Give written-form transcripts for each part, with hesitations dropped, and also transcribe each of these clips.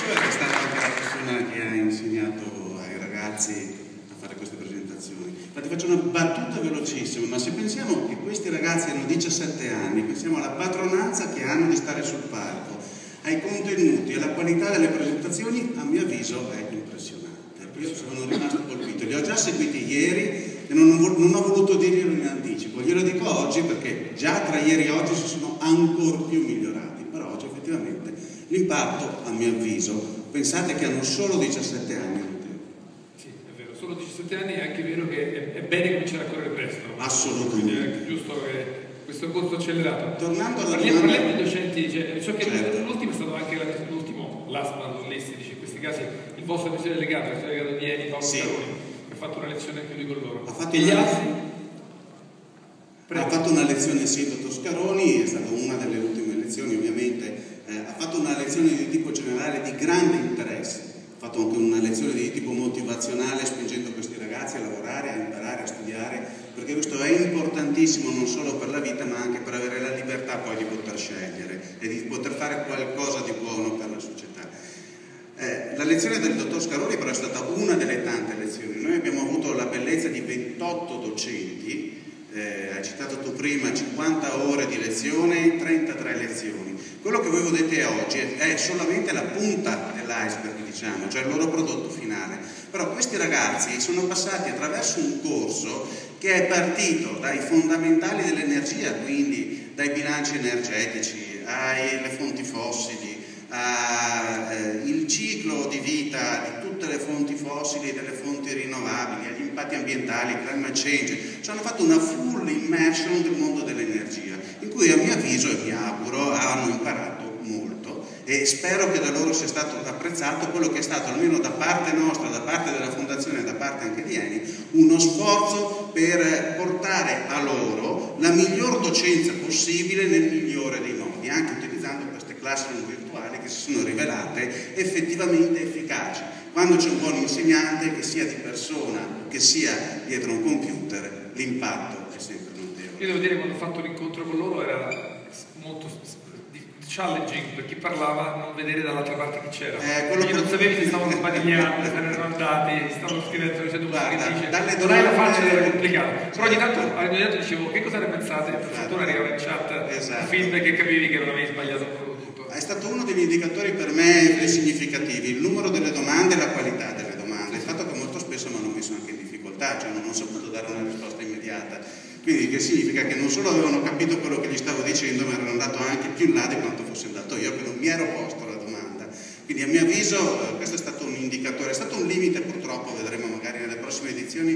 professore è stata anche la persona che ha insegnato ai ragazzi a fare queste presentazioni. Infatti faccio una battuta velocissima, ma se pensiamo che questi ragazzi hanno 17 anni, pensiamo alla padronanza che hanno di stare sul palco, ai contenuti, alla qualità delle presentazioni, a mio avviso è impressionante. Io sono rimasto colpito, li ho già seguiti ieri e non ho voluto dirglielo in anticipo, glielo dico oggi perché già tra ieri e oggi si sono ancora più migliorati, però oggi effettivamente l'impatto, a mio avviso, pensate che hanno solo 17 anni. Sì, è vero, solo 17 anni, è anche vero che è bene cominciare a correre presto. Assolutamente. Quindi è anche giusto che questo corso accelerato. Tornando alla parliamo domanda... dei docenti, cioè, so che certo. l'ultimo è stato anche l'ultimo, last but not least, dice, in questi casi il vostro professore delegato, il professore delegato di Eni, Paolo Scaroni, che ha fatto una lezione anche lui con loro. Ha E gli altri? Ha fatto una lezione, sì, dottor Scaroni, è stata una delle ultime lezioni ovviamente, ha fatto una lezione di tipo generale di grande interesse, ha fatto anche una lezione di tipo motivazionale spingendo questi ragazzi a lavorare, a imparare, a studiare, perché questo è importantissimo non solo per la vita ma anche per avere la libertà poi di poter scegliere e di poter fare qualcosa di buono per la società. La lezione del dottor Scaroni però è stata una delle tante lezioni. Noi abbiamo avuto la bellezza di 28 docenti, hai citato tu prima 50 ore di lezione, 33 lezioni. Quello che voi vedete oggi è solamente la punta dell'iceberg, diciamo, cioè il loro prodotto finale. Però questi ragazzi sono passati attraverso un corso che è partito dai fondamentali dell'energia, quindi dai bilanci energetici, alle fonti fossili, il ciclo di vita di tutte le fonti fossili e delle fonti rinnovabili, agli impatti ambientali, climate change, cioè hanno fatto una full immersion del mondo dell'energia, in cui a mio avviso e mi auguro hanno imparato molto e spero che da loro sia stato apprezzato quello che è stato, almeno da parte nostra, da parte della Fondazione e da parte anche di Eni, uno sforzo per portare a loro la miglior docenza possibile nel migliore dei modi, anche utilizzando queste classroom virtuali che si sono rivelate effettivamente efficaci. Quando c'è un buon insegnante, che sia di persona, che sia dietro un computer, l'impatto è sempre notevole. Io devo dire, quando ho fatto l'incontro con loro era molto challenging per chi parlava non vedere dall'altra parte chi c'era. Quindi non sapevi se stavano sbadigliando, se erano andati, stavano scrivendo, c'è uno che dice non hai la faccia, era complicato. Però ogni tanto dicevo che cosa ne pensate? Per fortuna arrivava in chat feedback e capivi che non avevi sbagliato tutto. È stato uno degli indicatori per me significativi, il numero delle domande e la qualità delle domande, il fatto che molto spesso mi hanno messo anche in difficoltà, cioè non ho saputo dare una risposta immediata. Quindi che significa che non solo avevano capito quello che gli stavo dicendo, ma erano andato anche più in là di quanto fossi andato io, che non mi ero posto la domanda. Quindi a mio avviso questo è stato un indicatore, è stato un limite purtroppo, vedremo magari nelle prossime edizioni,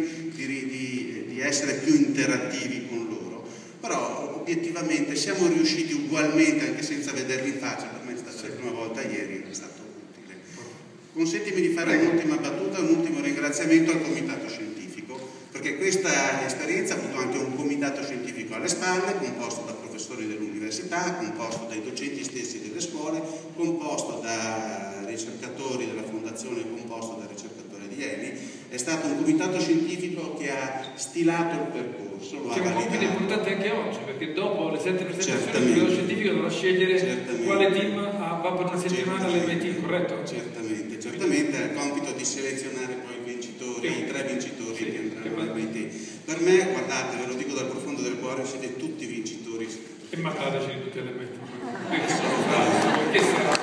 di essere più interattivi con loro. Però obiettivamente siamo riusciti ugualmente, anche senza vederli in faccia, per me è stata la prima volta ieri, è stato utile. Consentimi di fare un'ultima battuta, un ultimo ringraziamento al comitato scientifico, perché questa esperienza ha avuto anche un comitato scientifico alle spalle, composto da professori dell'università, composto dai docenti stessi delle scuole, composto da ricercatori della fondazione, composto da ricercatori di Eni. È stato un comitato scientifico che ha stilato il percorso, lo ha validato. È un compito importante anche oggi, perché dopo le 7 presentazioni il comitato scientifico dovrà scegliere quale team va per una settimana all'MIT, corretto? Certamente ha il compito di selezionare poi i vincitori, i 3 vincitori che andranno all'MIT. Per me, guardate, ve lo dico dal profondo del cuore, siete tutti vincitori. E mandateci tutti all'MIT. Perché sarà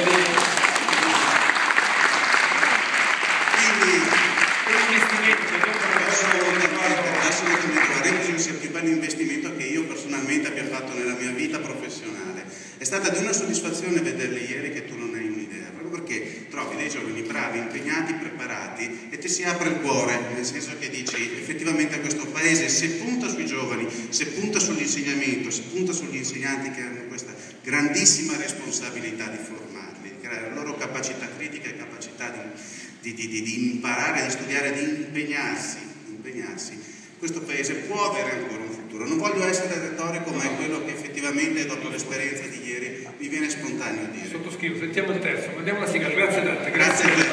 assolutamente, la Requisem sia il più bello investimento che io personalmente abbia fatto nella mia vita professionale. È stata di una soddisfazione vederli ieri che tu non hai un'idea, proprio perché trovi dei giovani bravi, impegnati, preparati e ti si apre il cuore, nel senso che dici effettivamente questo paese se punta sui giovani, se punta sull'insegnamento, se punta sugli insegnanti che hanno questa grandissima responsabilità di formarli, di creare la loro capacità critica e capacità di imparare, di studiare, di impegnarsi, questo paese può avere ancora un futuro. Non voglio essere retorico, ma è quello che effettivamente dopo l'esperienza di ieri mi viene spontaneo dire. Sottoscrivo, sentiamo il terzo, mandiamo la sigla, grazie Dante. Grazie a te.